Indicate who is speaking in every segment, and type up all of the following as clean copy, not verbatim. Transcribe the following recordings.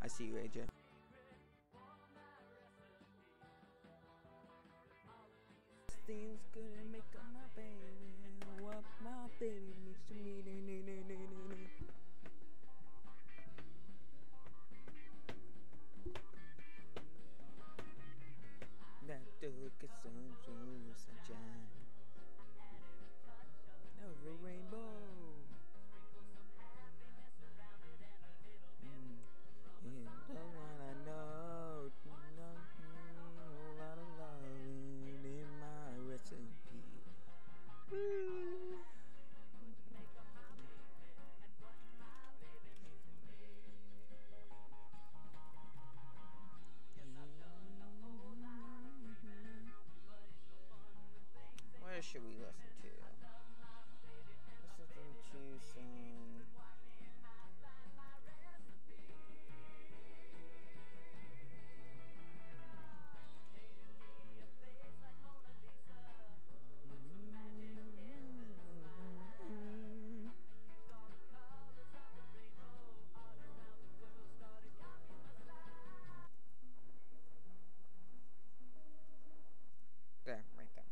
Speaker 1: I see you, AJ. Things gonna make up my baby. What my baby needs to me. That took some sunshine over a rainbow. You don't wanna know, a lot of loving in my recipe. Woo. Where should we listen to? Listen to some. There, right there.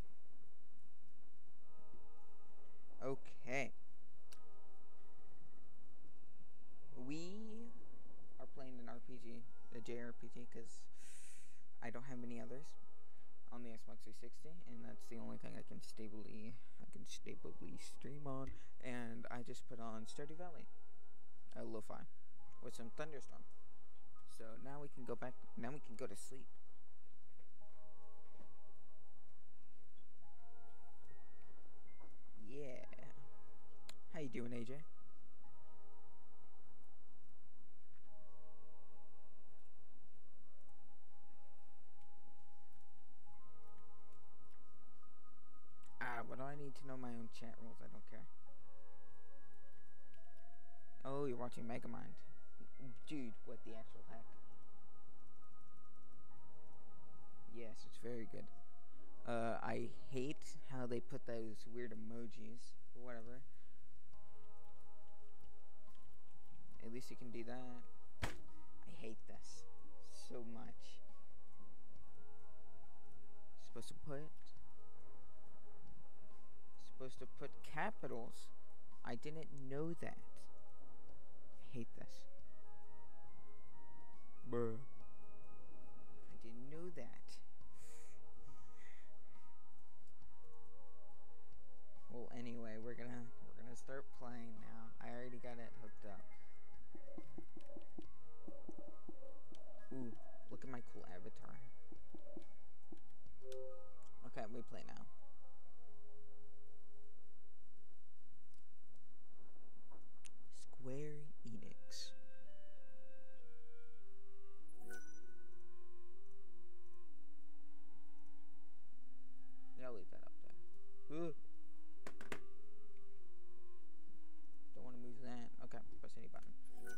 Speaker 1: Okay. We are playing an RPG, a JRPG, because I don't have many others on the Xbox 360, and that's the only thing I can stably stream on. And I just put on Stardew Valley, lo-fi, with some thunderstorm. So now we can go back. Now we can go to sleep. Yeah. How you doing, AJ? What do I need to know my own chat rules? I don't care. Oh, you're watching Megamind. Dude, what the actual heck? Yes, it's very good. I hate how they put those weird emojis, or whatever. At least you can do that. I hate this so much. Supposed to put capitals. I didn't know that. I hate this. Bruh. I didn't know that. Well, anyway, we're gonna start playing now. I already got it hooked up. Ooh, look at my cool avatar. Okay, we play now. Square Enix. Yeah, I'll leave that up there. Ooh. Don't want to move that. Okay, press any button.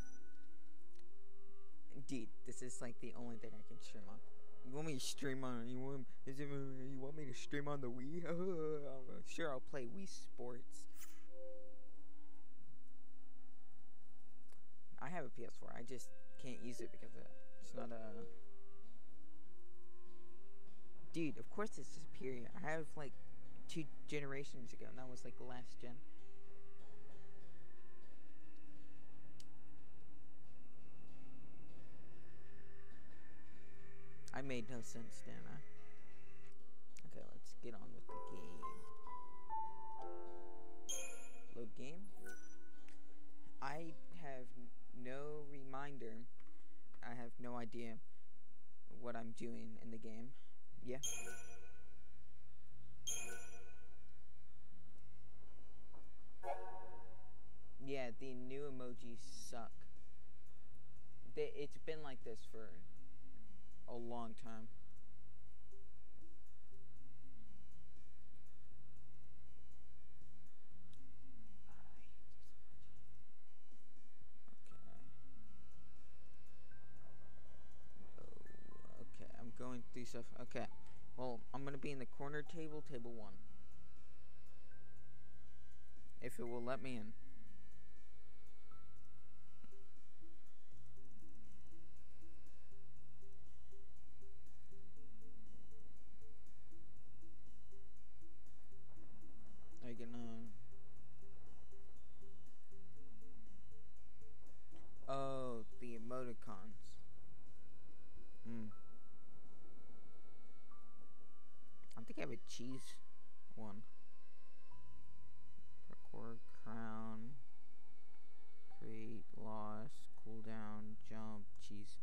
Speaker 1: Indeed, this is like the only thing I can stream on. You want me to stream on? You want me to stream on the Wii? Sure, I'll play Wii Sports. I have a PS4. I just can't use it because it's not a. Dude, of course it's superior. I have like 2 generations ago, and that was like the last gen. I made no sense, didn't I? Okay, let's get on with the game. Load game. I have no reminder. I have no idea what I'm doing in the game. Yeah. Yeah, the new emojis suck. It's been like this for a long time. I hate this so much. Okay. Oh, okay. I'm going through stuff. Okay. Well, I'm gonna be in the corner table, table 1. If it will let me in. cheese one. Parkour, crown, create, loss, cooldown, jump, cheese.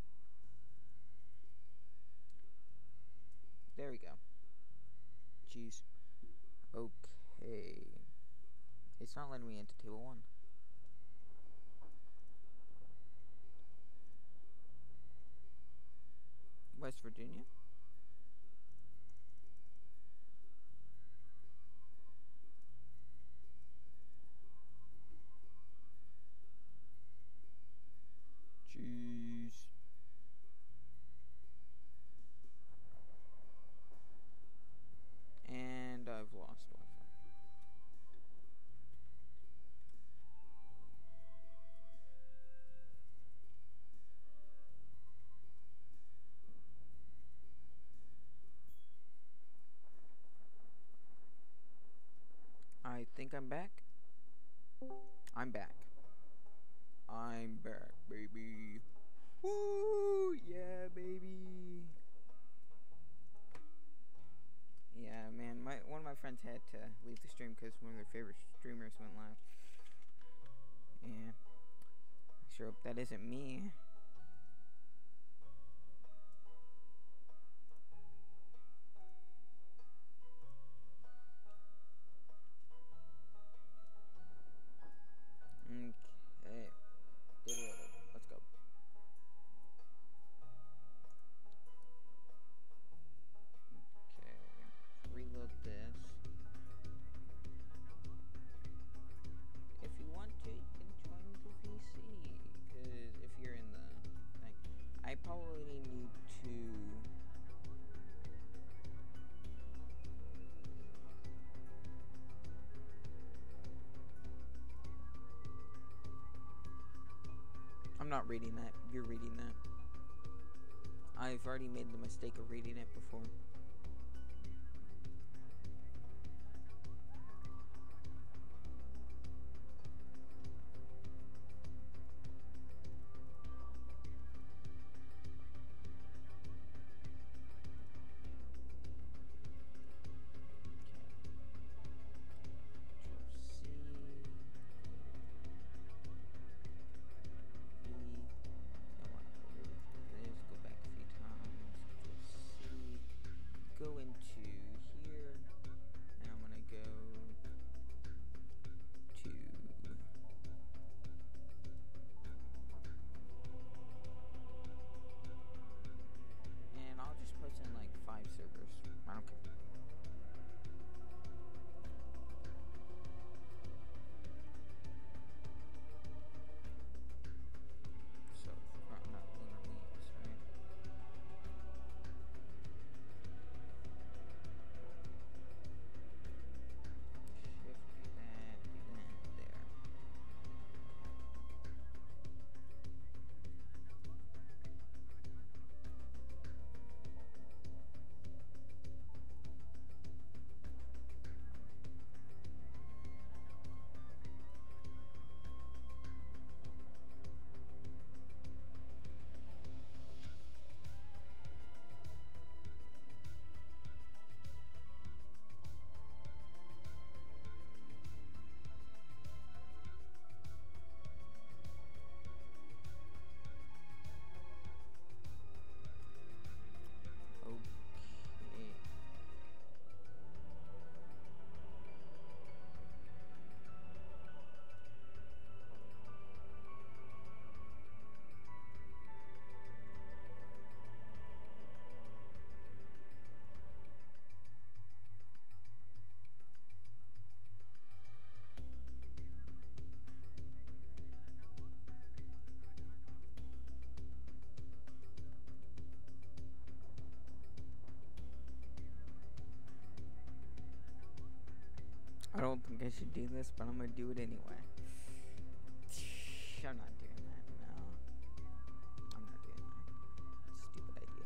Speaker 1: There we go. Cheese. Okay. It's not letting me into table 1. West Virginia? Cheese. And I've lost Wi-Fi. I think I'm back. I'm back. I'm back, baby. Woo! Yeah, baby. Yeah, man. One of my friends had to leave the stream because one of their favorite streamers went live. Yeah. I sure hope that isn't me. Okay. Data loaded. Let's go. Okay. Reload this. If you want to, you can join the VC. Because if you're in the thing, I probably need to. I'm not reading that. You're reading that. I've already made the mistake of reading it before. Go into here, and I'm gonna go to and I'll just post in like 5 servers. I don't care. So not lunar means, right? I don't think I should do this, but I'm gonna do it anyway. I'm not doing that. No, I'm not doing that. Stupid idea.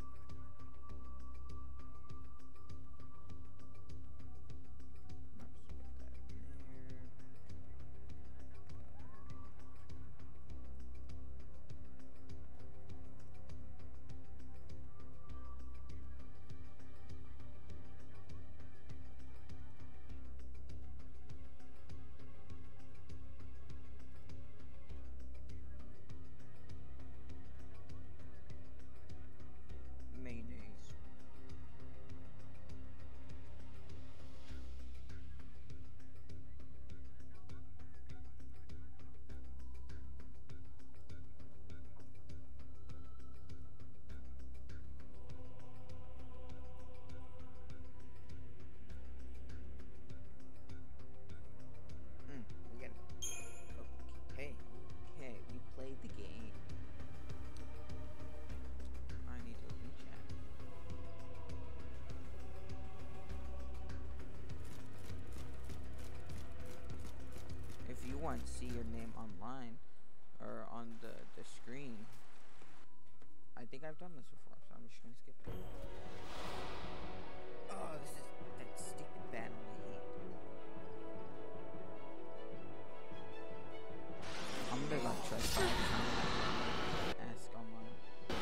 Speaker 1: Let's put that there. your name online or on the screen. I think I've done this before, so I'm just gonna skip it. Oh, this is that stupid battle I hate. I'm gonna like try to ask online.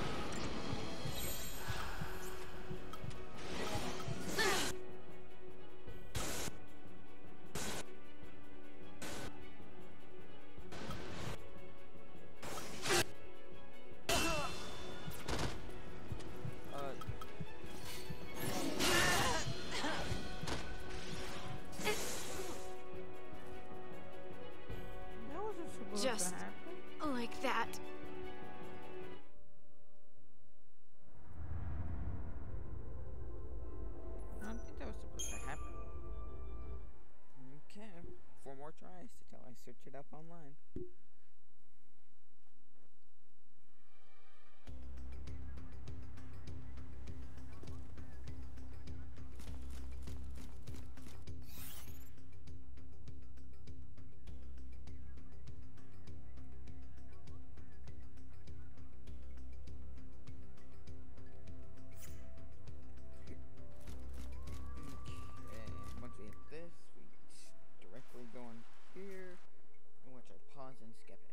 Speaker 2: Just like that.
Speaker 1: I don't think that was supposed to happen. Okay, 4 more tries till I search it up online. This, we directly go on here, in which I pause and skip it.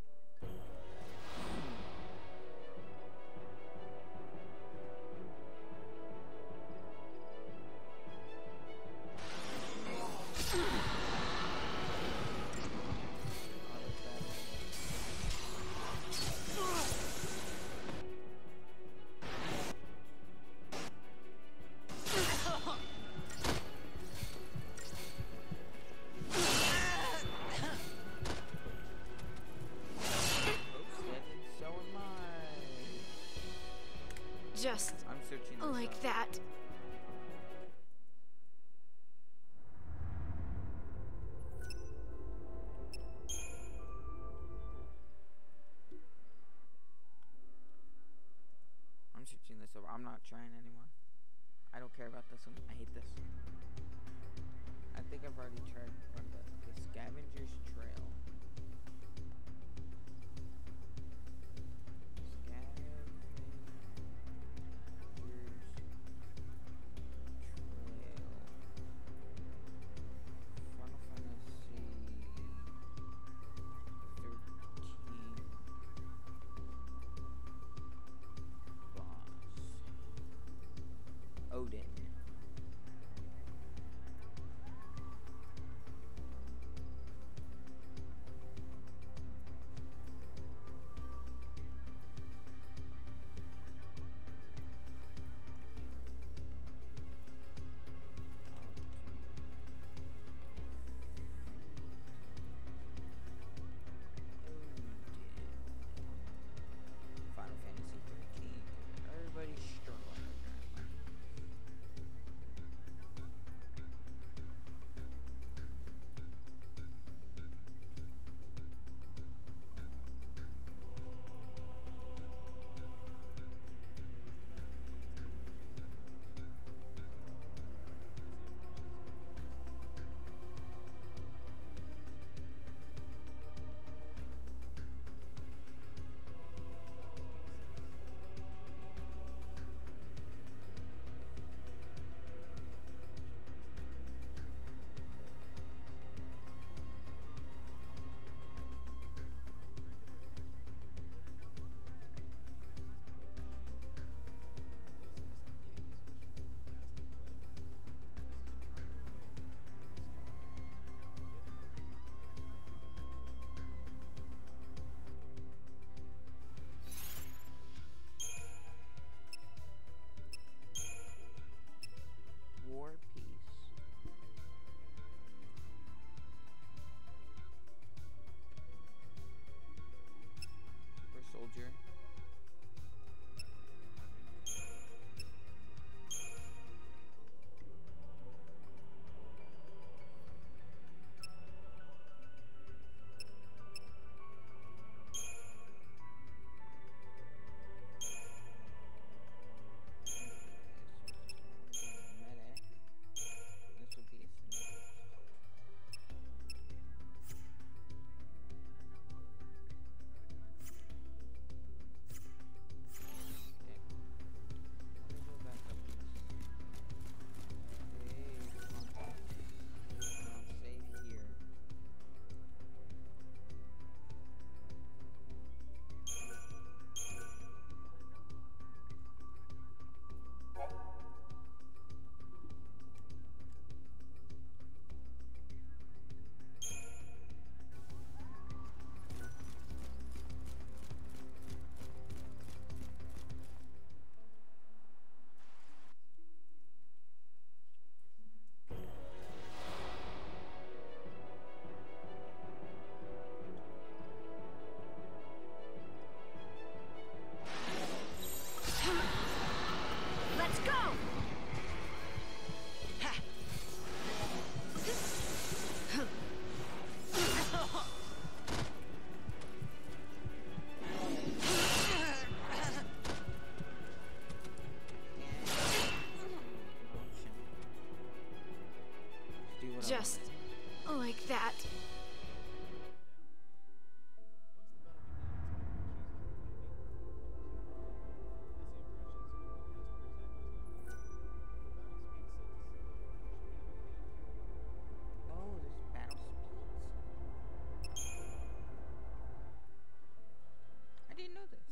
Speaker 2: Just
Speaker 1: I'm searching this
Speaker 2: like
Speaker 1: up.
Speaker 2: that.
Speaker 1: I'm searching this up. I'm not trying anymore. I don't care about this one. I hate this. I think I've already tried one of the Scavenger's Trail. Odin. Final Fantasy XIII. Everybody's struggling. what
Speaker 2: Just like that.
Speaker 1: Oh, there's battle speeds? I didn't know this.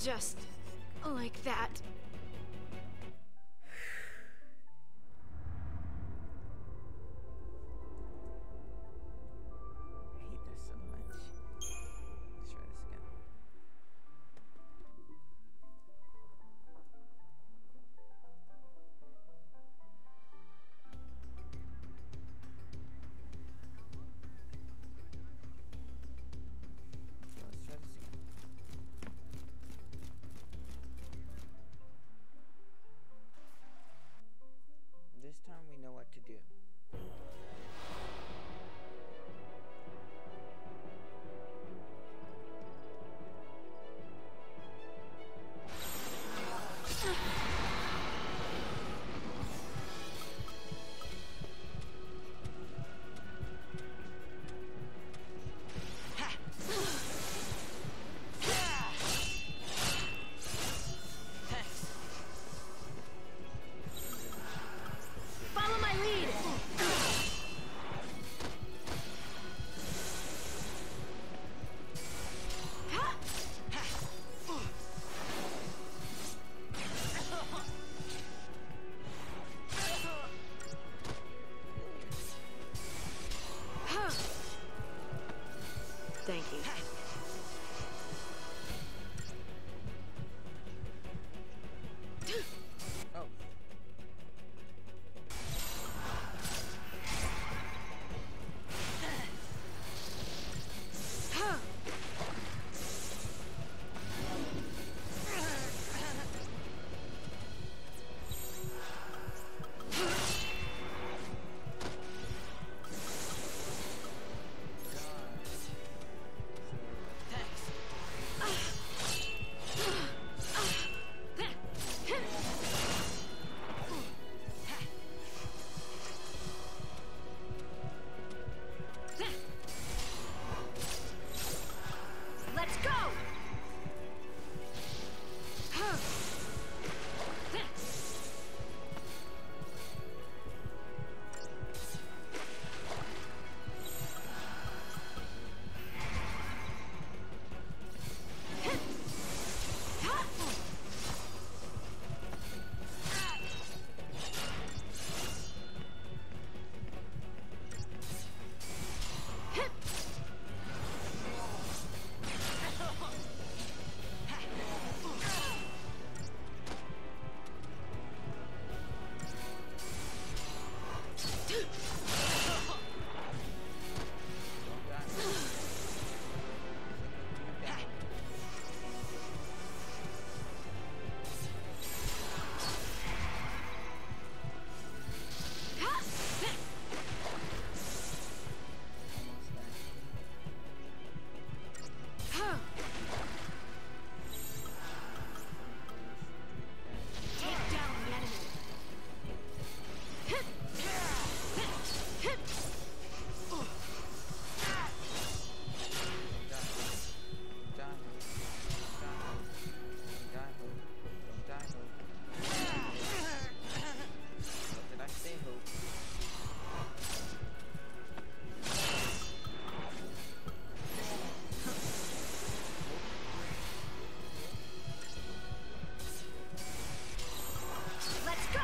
Speaker 2: Just like that.
Speaker 1: I hate this so much. Let's try this again. Let's try this again. This time we know what to do.
Speaker 2: Follow my lead. Thank you.
Speaker 1: Oh.
Speaker 2: Let's go. Take down the enemy. Let's go.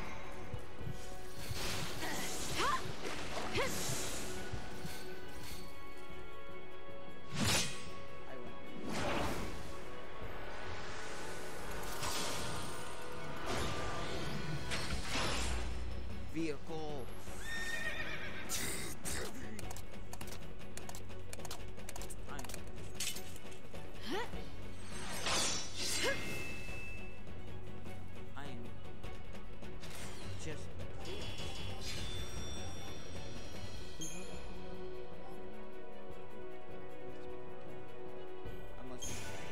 Speaker 1: Vehicle. I am just unless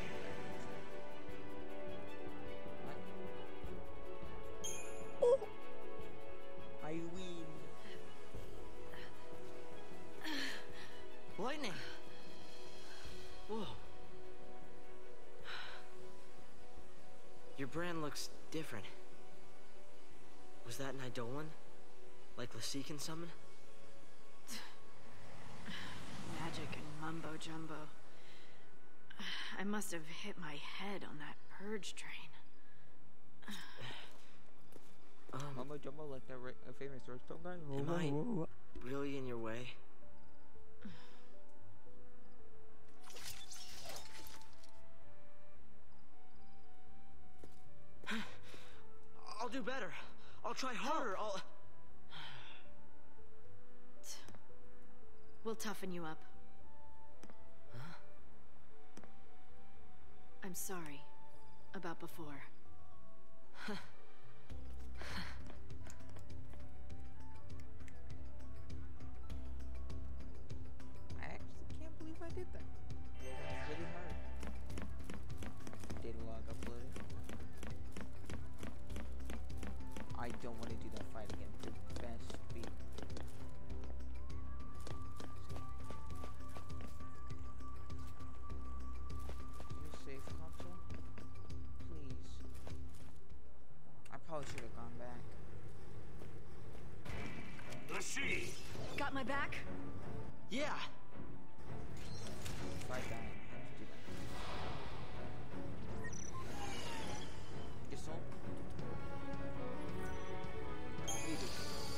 Speaker 1: what? I win.
Speaker 3: Lightning! Whoa. Your brand looks different. Was that an Eidolon? Like Lassie can summon?
Speaker 2: Magic and mumbo jumbo. I must have hit my head on that purge train.
Speaker 1: Mama Jumbo like that famous Redstone guy?
Speaker 3: Am I really in your way? I'll do better. I'll try harder.
Speaker 2: We'll toughen you up.
Speaker 3: Huh?
Speaker 2: I'm sorry about before.
Speaker 1: I actually can't believe I did that. It's really hard. Data log uploaded. I don't want to do that fight again. The best beat. Can you save console? Please. I probably should have gone back.
Speaker 4: The sea.
Speaker 2: Got my back?
Speaker 3: Yeah.
Speaker 1: If I die, I have to do that. Your soul? Eat it.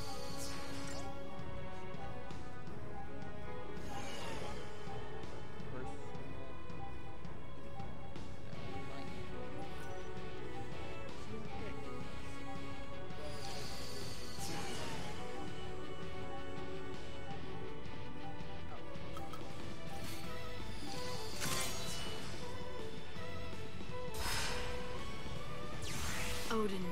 Speaker 2: Odin.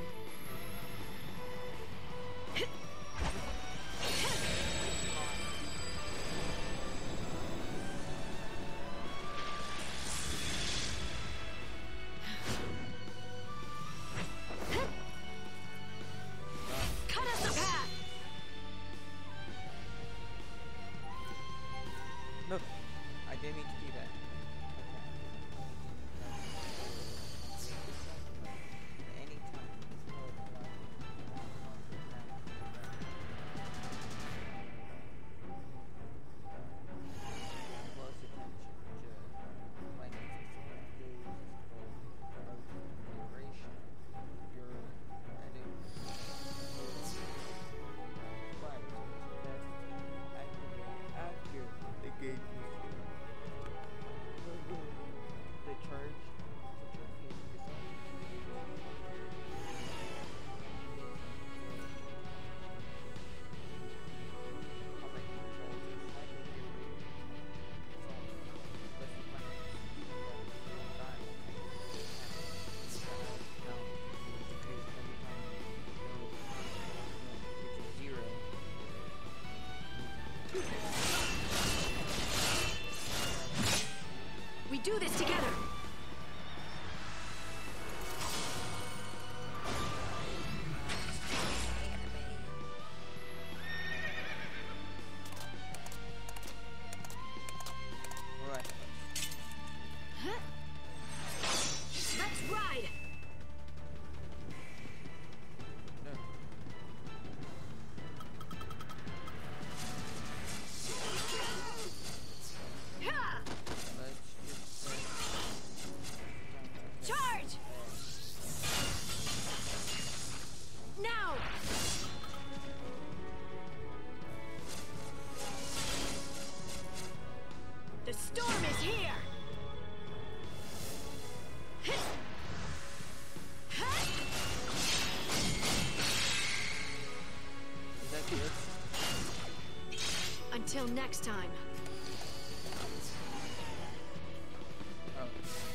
Speaker 2: Cut us a path!
Speaker 1: No, I didn't mean to do that. Anytime. Close attention to finances, duration, your edit, accurate engagement. The charge
Speaker 2: We do this together!
Speaker 1: Right.
Speaker 2: Let's ride!
Speaker 1: No.
Speaker 2: Ha!
Speaker 1: Let's just
Speaker 2: Charge! Now! The storm is here!
Speaker 1: Is that good?
Speaker 2: Until next time.
Speaker 1: Oh.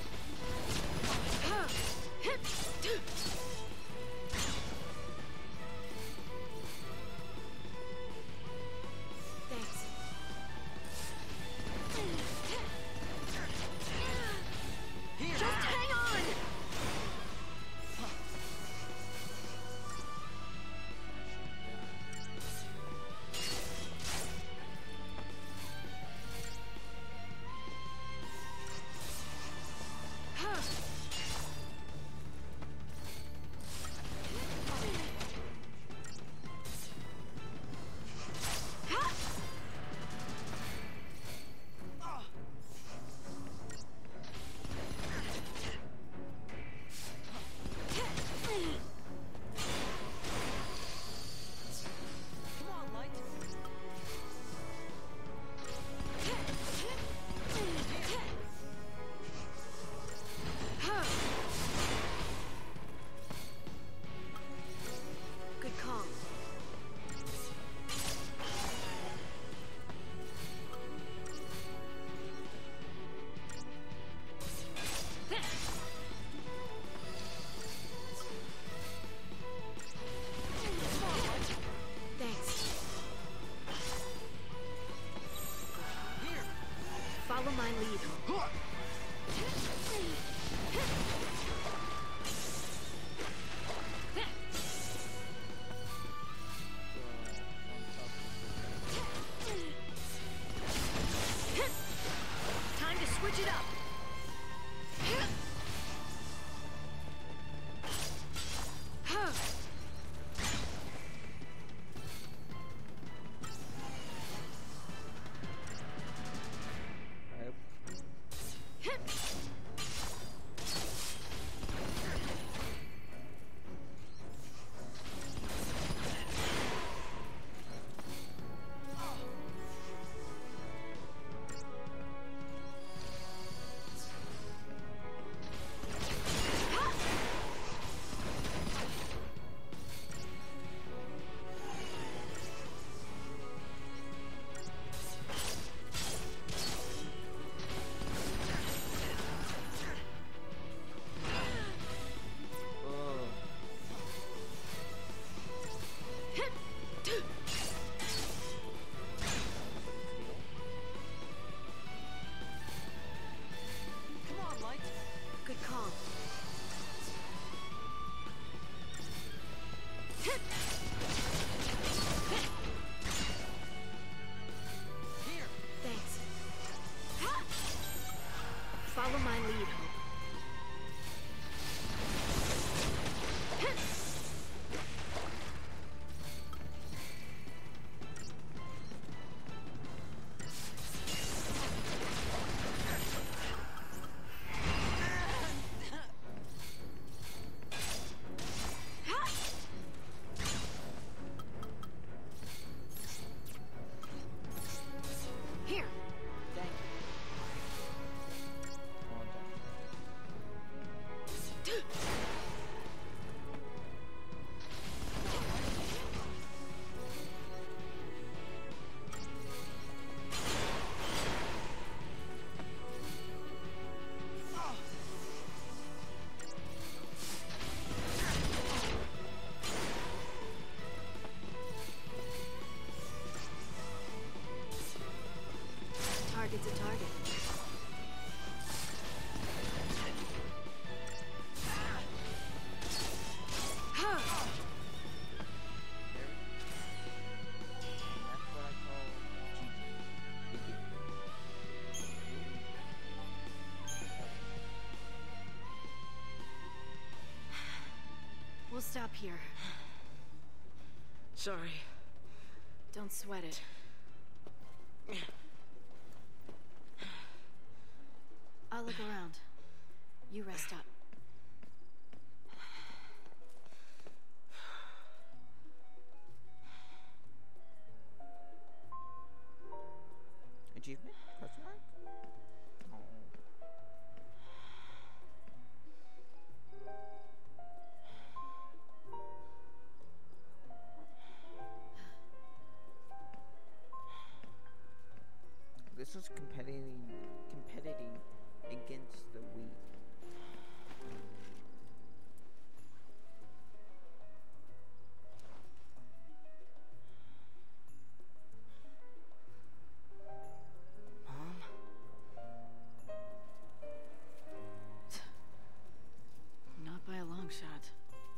Speaker 2: Thanks. Just hang on! lead home. Time to switch it up. Good call.
Speaker 3: Here.
Speaker 2: Thanks. Follow my lead, Hope. Here.
Speaker 1: Thank you.
Speaker 2: Target's a target.
Speaker 1: That's what I call GG.
Speaker 2: We'll stop here.
Speaker 3: Sorry.
Speaker 2: Don't sweat it. I'll look around. You rest up.
Speaker 1: Achievement? Question mark? Oh. This was competing against the Wii.
Speaker 3: Mom?
Speaker 2: Not by a long shot.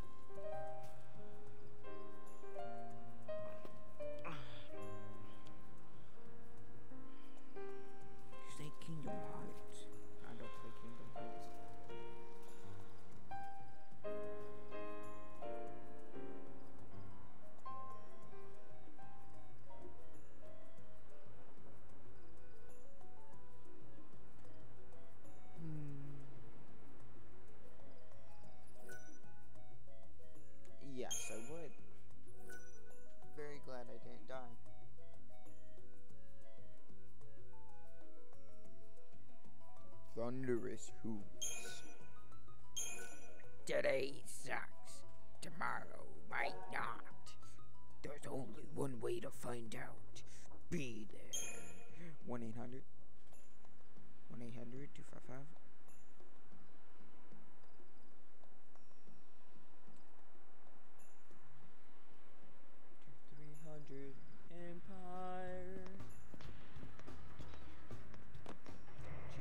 Speaker 1: You say Kingdom Hearts. I don't play Kingdom Hearts. Yes, I would. Very glad I didn't die. Thunderous hoots. Today sucks. Tomorrow might not. There's only one way to find out. Be there. 1-800. 1-800-255. Empire.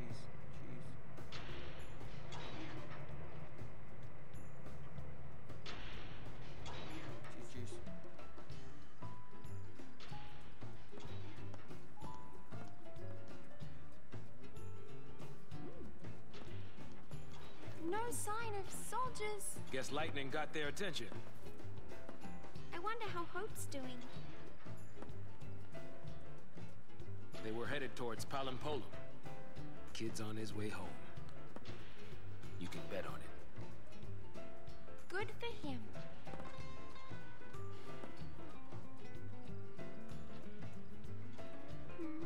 Speaker 4: sign of soldiers.
Speaker 5: Guess lightning got their attention.
Speaker 4: I wonder how Hope's doing.
Speaker 5: They were headed towards Palimpolum. Kid's on his way home. You can bet on it.
Speaker 4: Good for him. Hmm?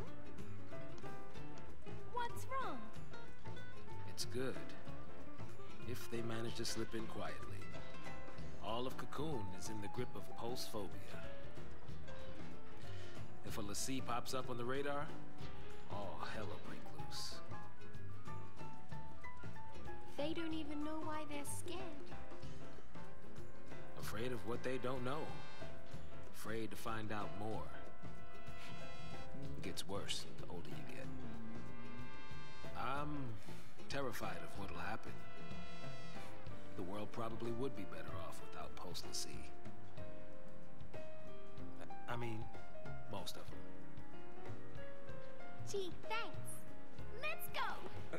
Speaker 4: What's wrong?
Speaker 5: It's good. If they manage to slip in quietly. All of Cocoon is in the grip of pulse-phobia. If a Lassie pops up on the radar, all hell will break loose.
Speaker 4: They don't even know why they're scared.
Speaker 5: Afraid of what they don't know. Afraid to find out more. It gets worse the older you get. I'm terrified of what'll happen. The world probably would be better off without Pulse Lassie. I mean, most of them.
Speaker 4: Gee, thanks. Let's go!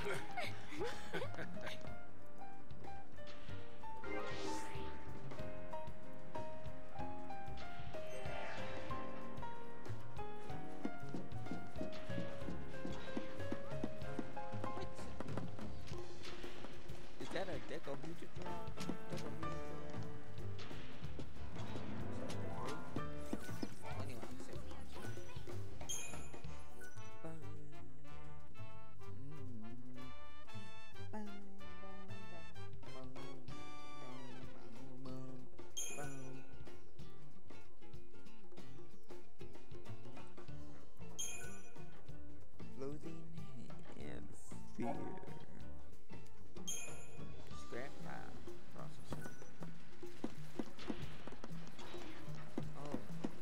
Speaker 1: Is that a decohedron? Anyway, I'm safe. Loathing and fear. Scrap pile processing. Oh.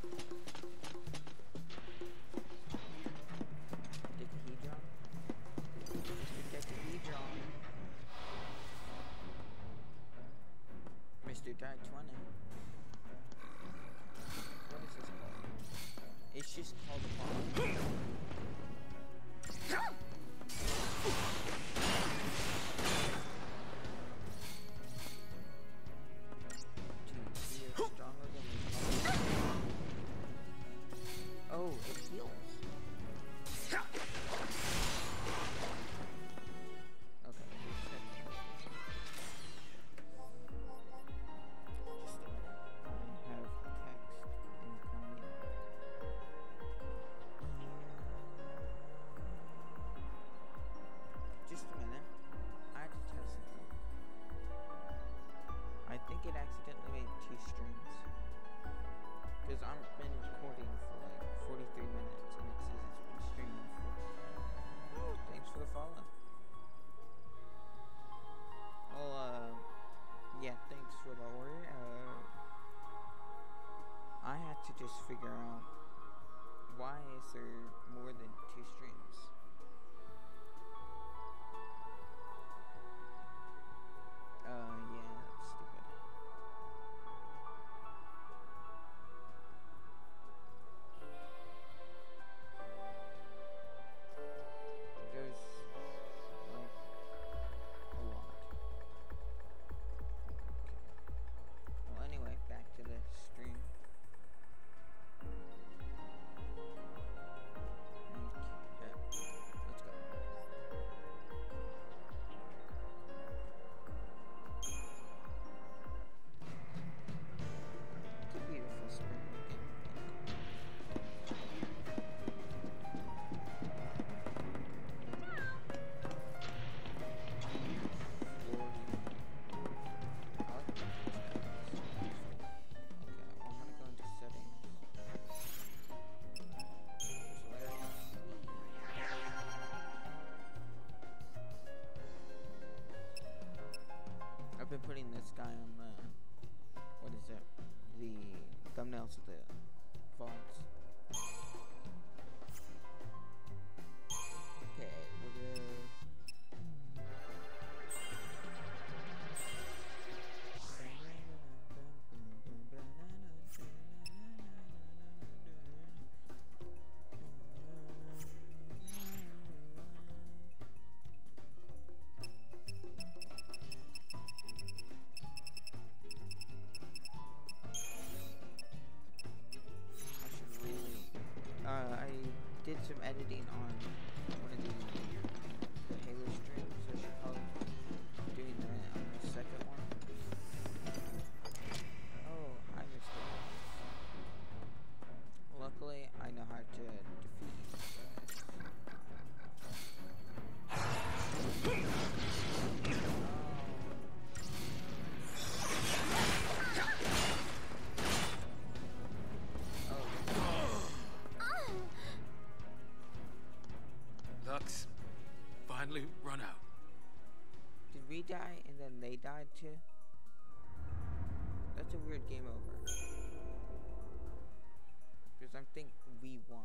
Speaker 1: Decahedron? Mr. Decahedron. Mr. Die 20. What is this called? It's just called a bomb. Oh, it heals. Okay. I have text incoming. Just a minute. I had to test something. I think it accidentally made 2 streams. Because I've been recording for like 43 minutes and it says it's been streaming for. Oh, thanks for the follow. Well, yeah, thanks for the order. I had to just figure out why is there more than 2 streams. Yeah, that's stupid. There's like a lot. Well, anyway, back to the stream. Okay, let's go. It's a beautiful spring weekend. I've been putting this guy on the, what is it, the thumbnails of the Vods. Okay, we're good.
Speaker 5: run out.
Speaker 1: Did we die and then they died too? That's a weird game over. Because I think we won.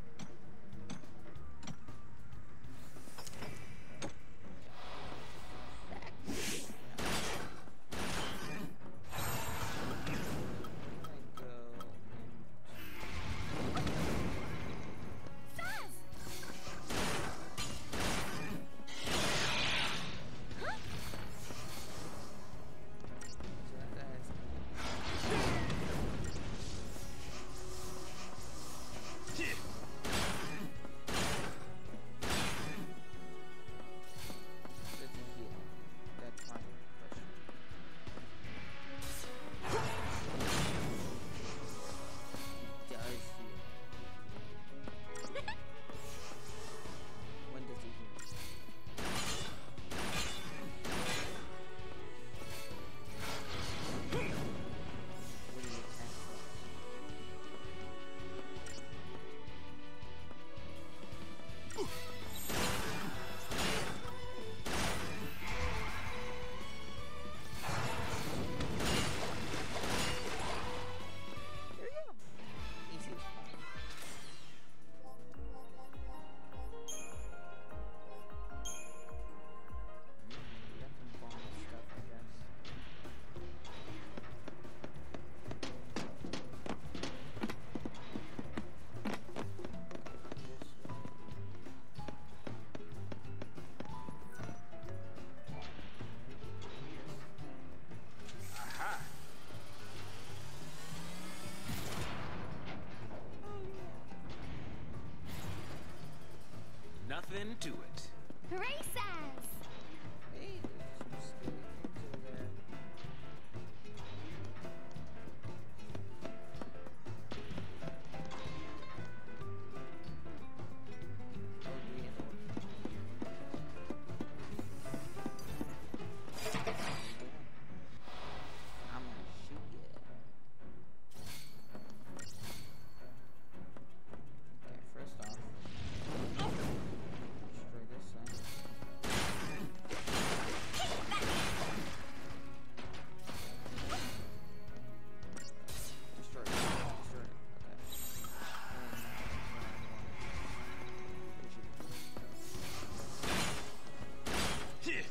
Speaker 5: Nothing to it.
Speaker 4: Races!
Speaker 1: Hey, there's some scary things over there. Oh, do we enter? I'm gonna shoot you. Okay, first off, destroy this thing. Destroy it. Destroy it. Okay.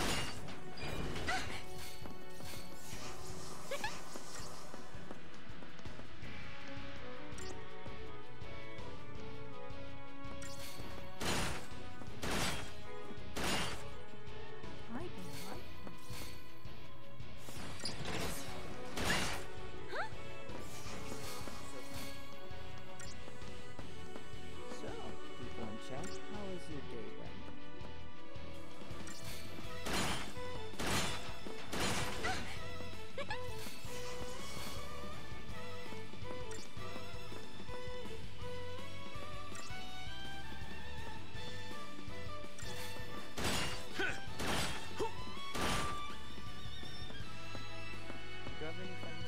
Speaker 1: So, people in chat, how was your day then? Do you have any friends?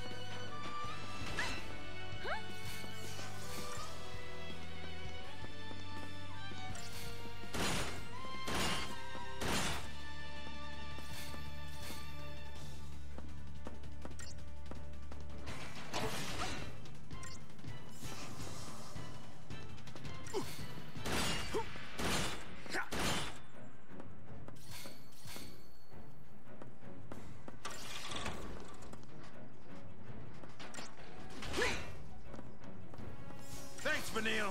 Speaker 5: Thanks, Vanille.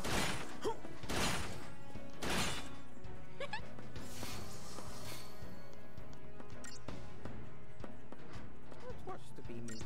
Speaker 1: Let's watch the B movie.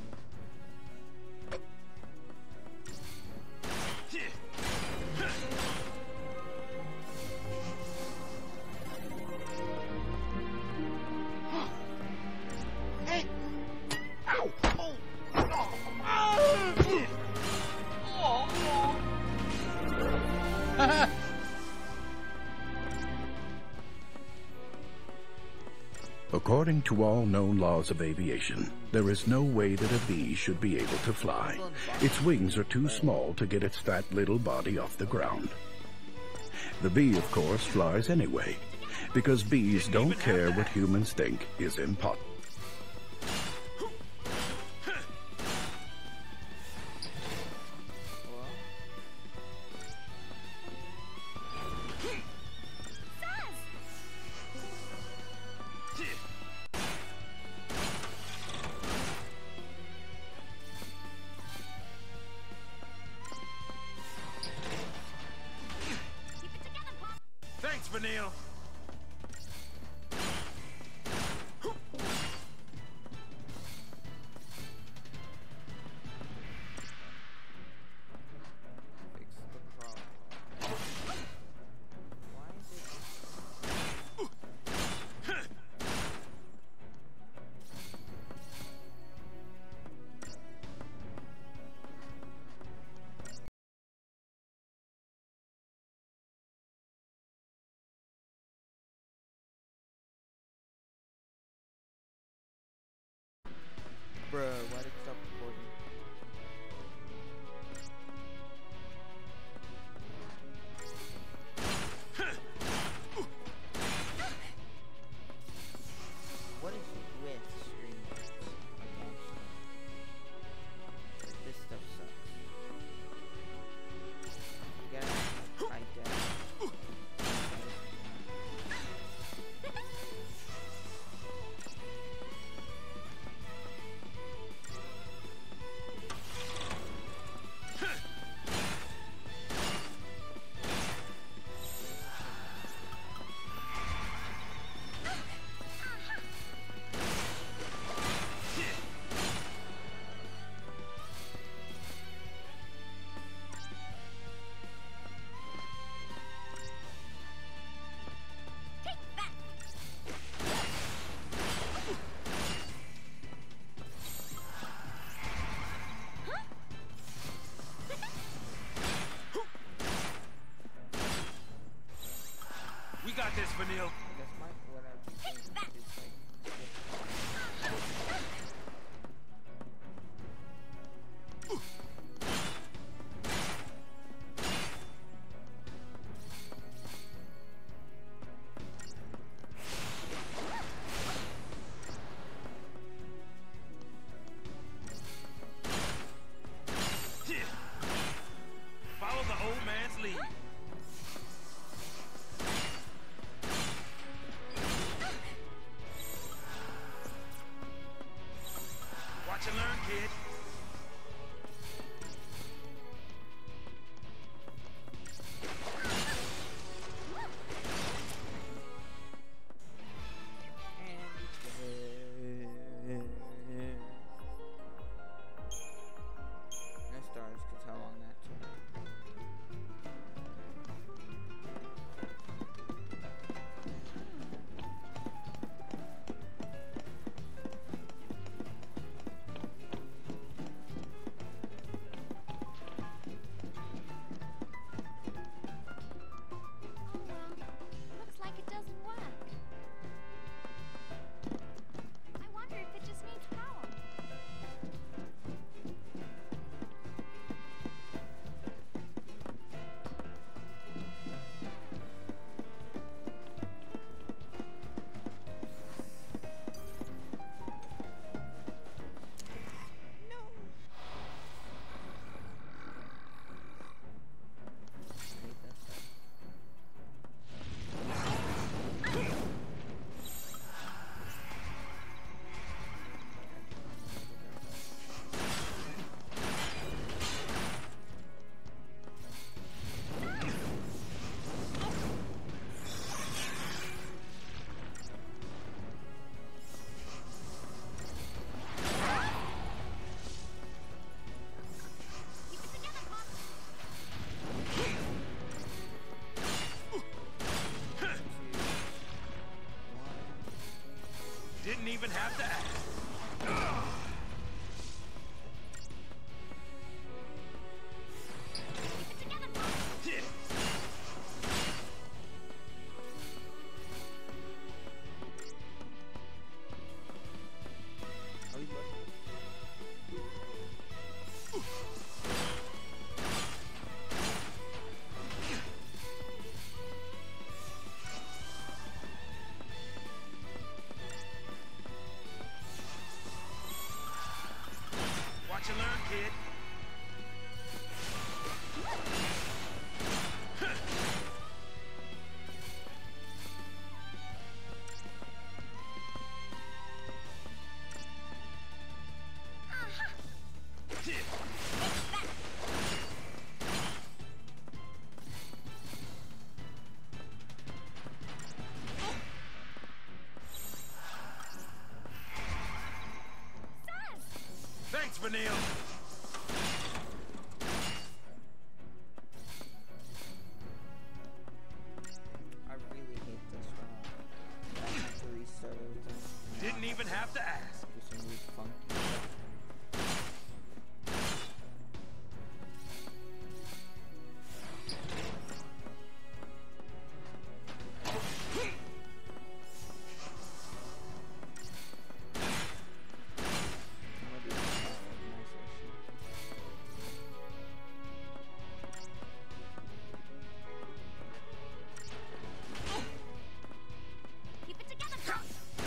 Speaker 6: According to all known laws of aviation, there is no way that a bee should be able to fly. Its wings are too small to get its fat little body off the ground. The bee, of course, flies anyway, because bees don't care what humans think is important.
Speaker 7: Thanks, Vanille.
Speaker 1: Fix the problem. Why is it? Bruh, why did it stop recording? What is with streamers? Like, this stuff sucks. You gotta hide that.
Speaker 7: We got this, Vanille.
Speaker 1: That's my what I've been saying. It's like
Speaker 7: Follow the old man's lead. have to ask.
Speaker 1: Do some weird funky stuff.
Speaker 4: Keep it together, Pop.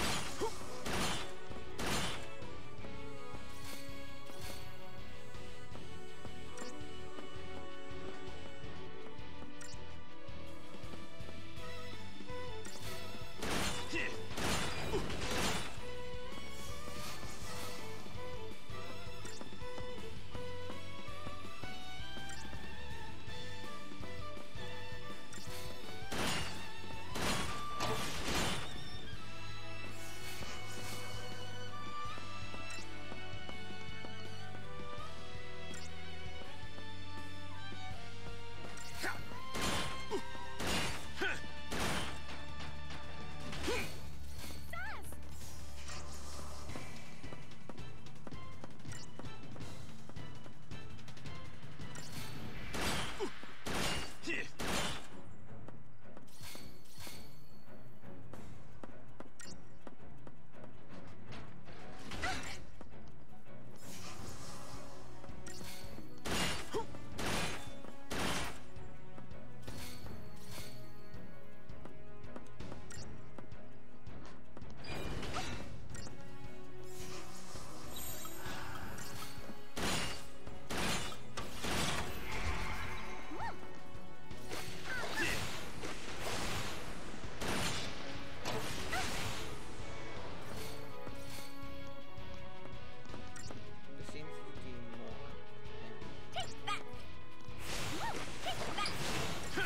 Speaker 1: There seems to be more.
Speaker 4: Take that. Take that.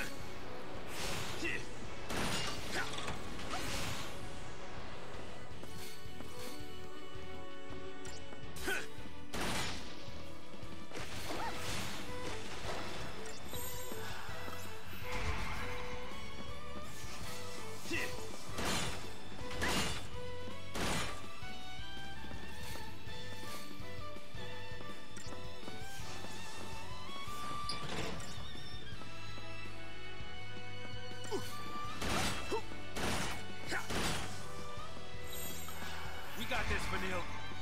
Speaker 7: We got this, Vanille.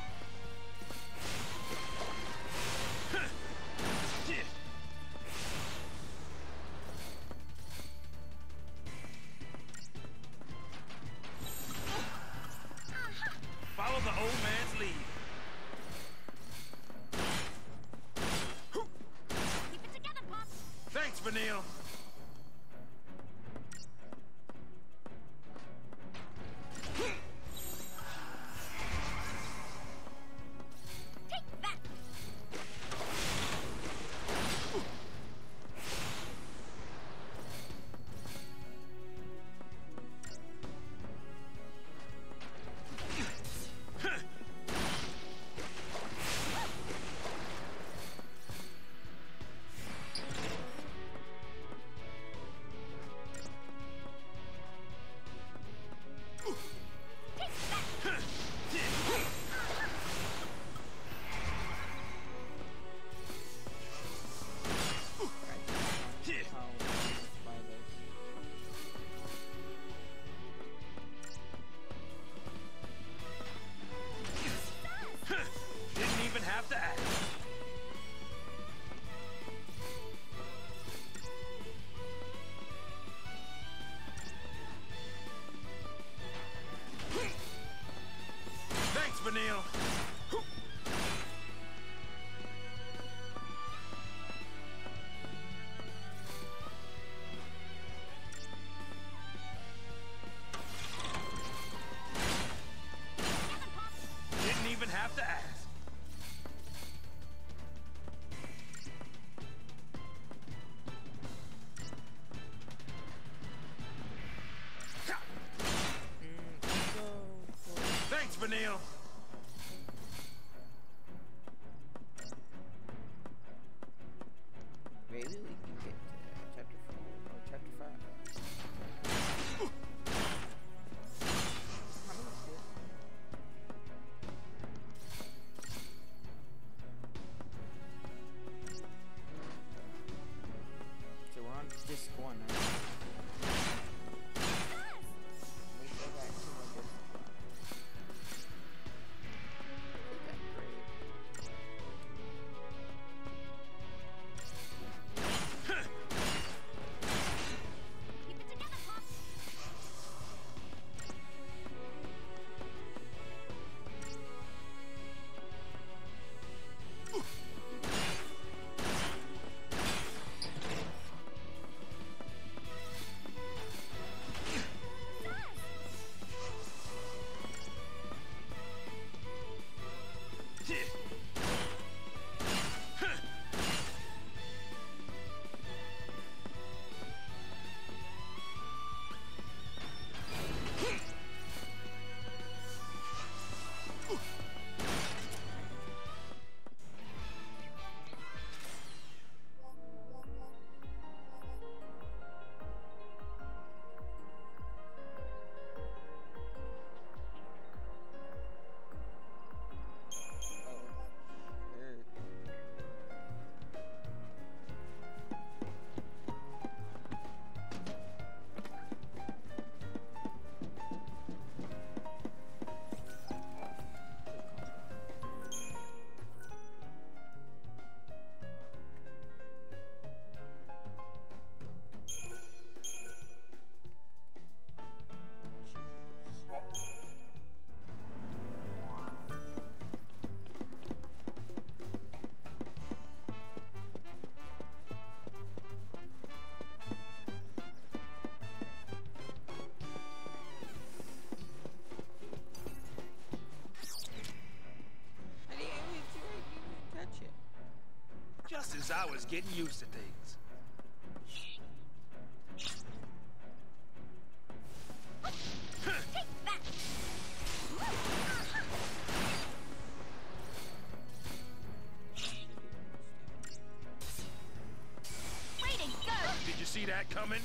Speaker 7: Follow the old man's lead.
Speaker 4: Keep it together, Pop.
Speaker 7: Thanks, Vanille.
Speaker 4: Take that.
Speaker 7: Just as I was getting used to things.
Speaker 4: Way to go!
Speaker 7: Did you see that coming?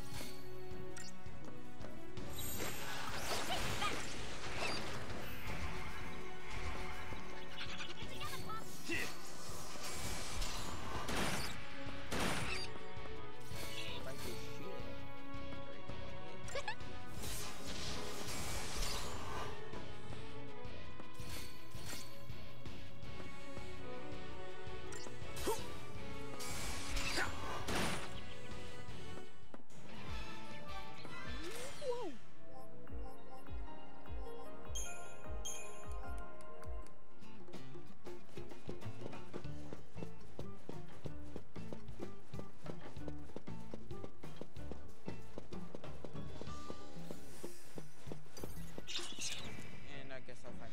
Speaker 1: And I guess I'll find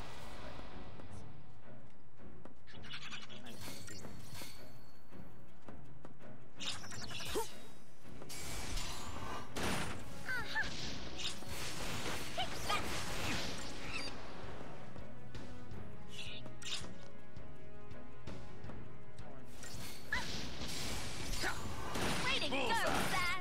Speaker 4: Way to go, Zaz!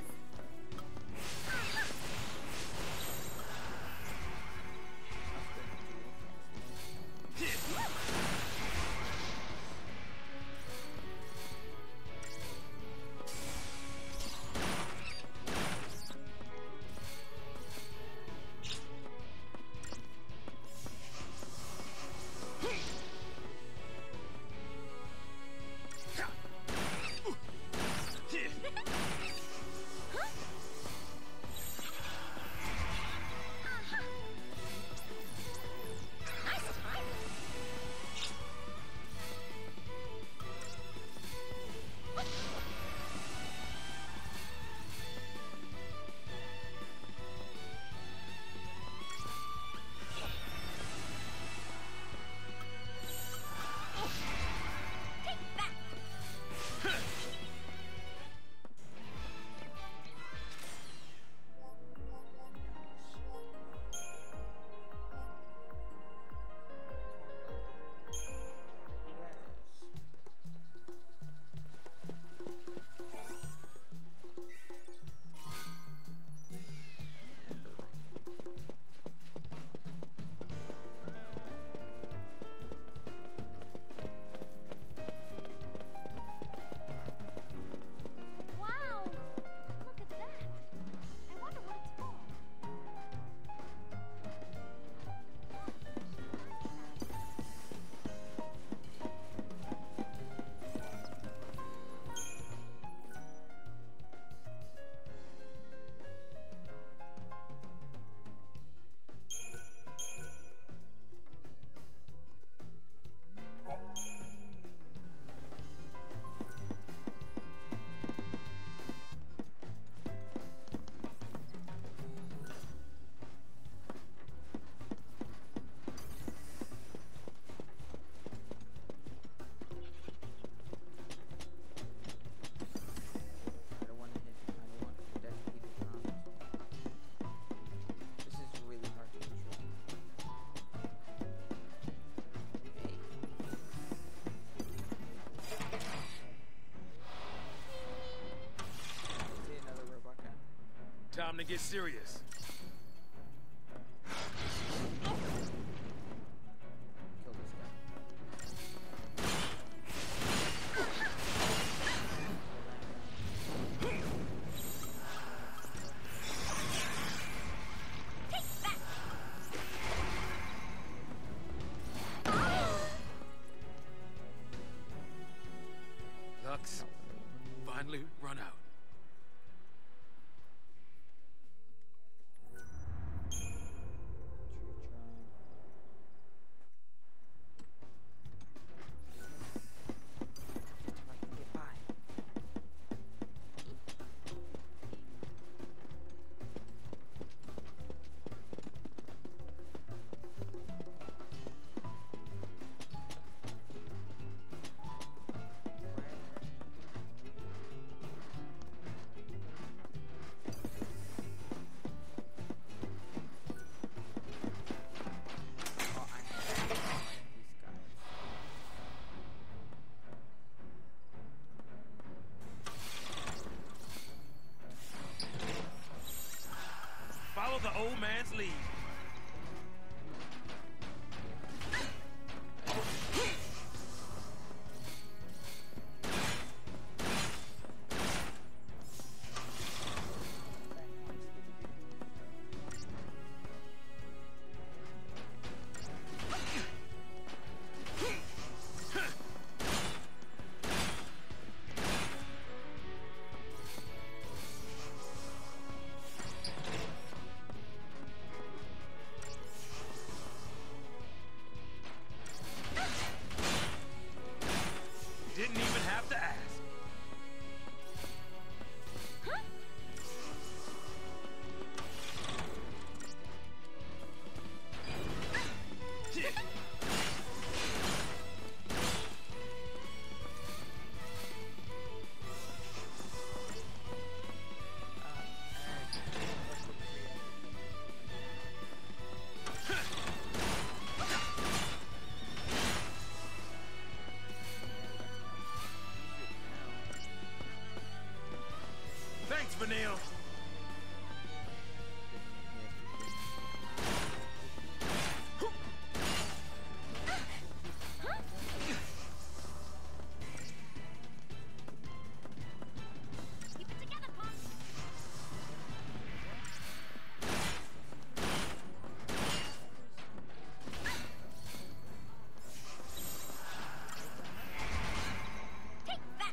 Speaker 4: Nice timing. Take that! Wow! Look at that. I wonder what it's for.
Speaker 1: I don't want to hit. I don't want to death either times. This is really hard to control. Hey. Is it another robot guy?
Speaker 7: Time to get serious.
Speaker 1: Kill this guy.
Speaker 7: Lux, finally run out. Let's leave. Didn't even have to ask. Thanks, Vanille.
Speaker 4: Keep it together, Pop. Take that.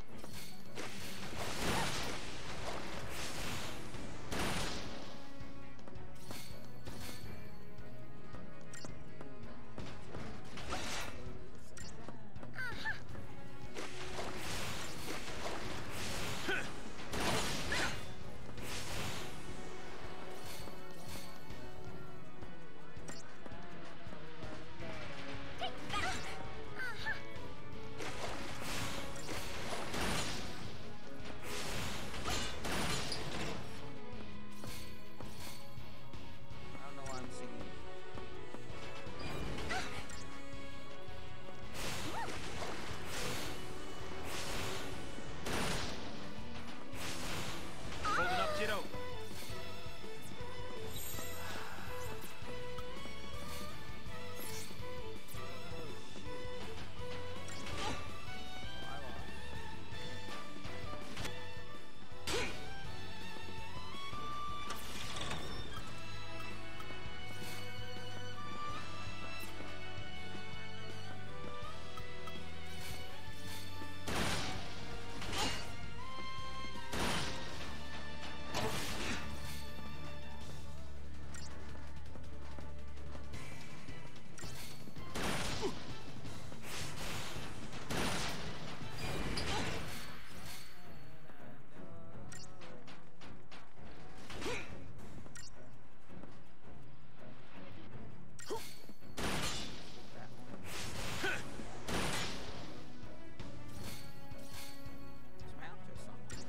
Speaker 1: I don't know why I'm singing.
Speaker 7: Holding up, kiddo.
Speaker 1: It's my outro song.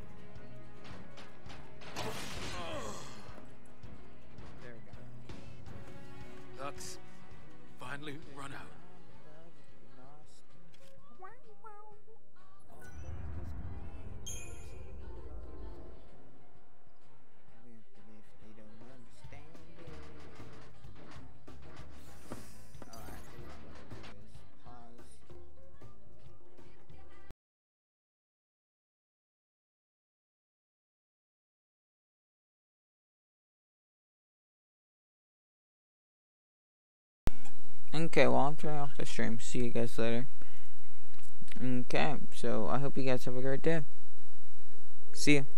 Speaker 1: There we go.
Speaker 7: Lux, finally run out.
Speaker 1: Okay, well, I'm turning off the stream. See you guys later. Okay, so I hope you guys have a great day. See ya.